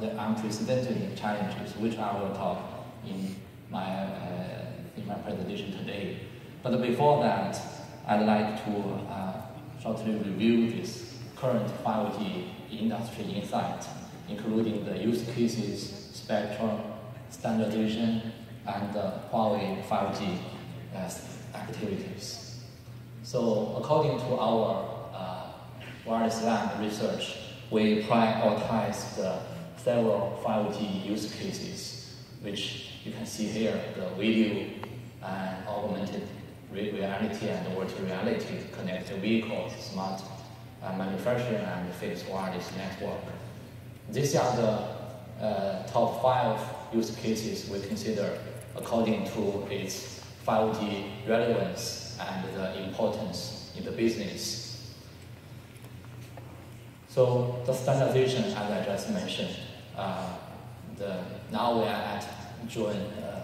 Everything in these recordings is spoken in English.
the unprecedented challenges, which I will talk in my presentation today. But before that, I'd like to shortly review this current 5G industry insight, including the use cases, spectrum, standardization, and Huawei 5G activities. So according to our wireless LAN research, we prioritized several 5G use cases, which you can see here, the video and augmented reality and virtual reality, connected vehicles, smart manufacturing, and fixed wireless network. These are the top 5 use cases we consider according to its 5G relevance and the importance in the business. So the standardization, as I just mentioned, now we are at June,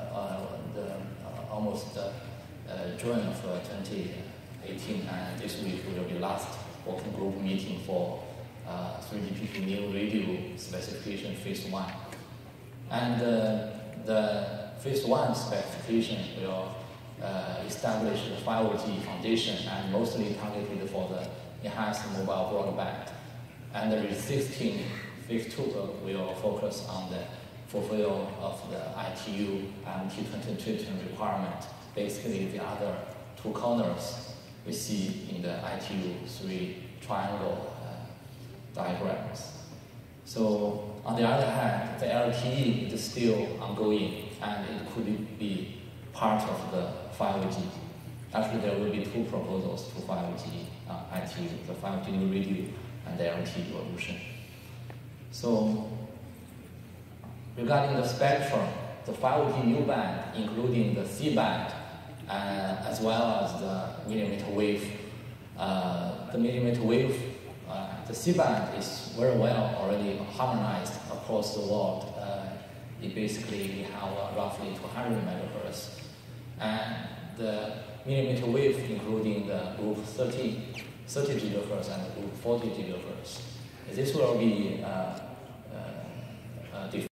almost June of 2018, and this week will be last working group meeting for 3GPP new radio specification phase 1. And the phase 1 specification will establish the 5G foundation and mostly targeted for the enhanced mobile broadband. And the existing phase 2 will focus on the fulfill of the ITU and T2020 requirement, basically the other 2 corners we see in the ITU 3 triangle diagrams. So on the other hand, the LTE is still ongoing and it could be part of the 5G. Actually, there will be 2 proposals to 5G ITU, the 5G new radio and the LTE evolution. So regarding the spectrum, the 5G new band, including the C-band, as well as the millimeter wave. The millimeter wave, the C-band is very well already harmonized across the world. It basically we have roughly 200 megahertz. And the millimeter wave, including the group 30 gigahertz and group 40 gigahertz. This will be